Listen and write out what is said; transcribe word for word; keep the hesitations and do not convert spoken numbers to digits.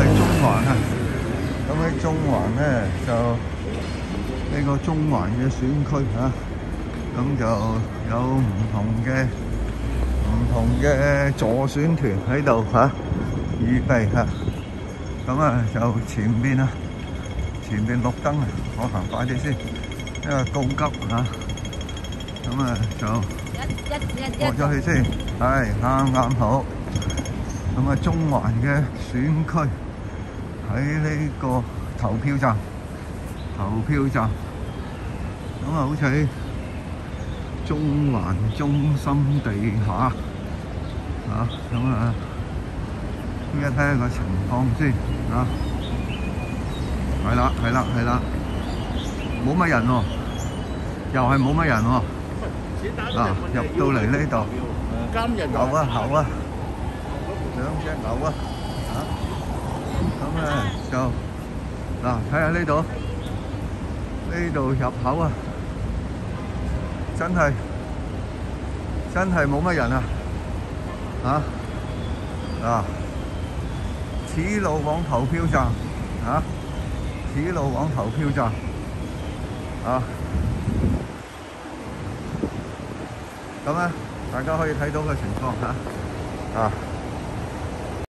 係中環啊。咁喺中環咧就呢個中環嘅選區嚇，咁就有唔同嘅唔同嘅助選團喺度嚇預備嚇。咁啊就前邊啊，前邊綠燈啊，我行快啲先，因為告急嚇。咁啊就過咗去先，係啱啱好。咁啊中環嘅選區喺呢個投票站，投票站。咁啊好似喺中環中心地下嚇，咁啊依家睇下個情況先嚇。係啦係啦係啦，冇乜人喎，又係冇乜人喎。嗱，入到嚟呢度，牛啊牛啊，兩隻牛啊嚇。咁咧就嗱睇下呢度，呢度入口啊，真係真係冇乜人啊嚇。嗱，此路往投票站嚇，此路往投票站啊。咁咧，大家可以睇到嘅情況嚇啊。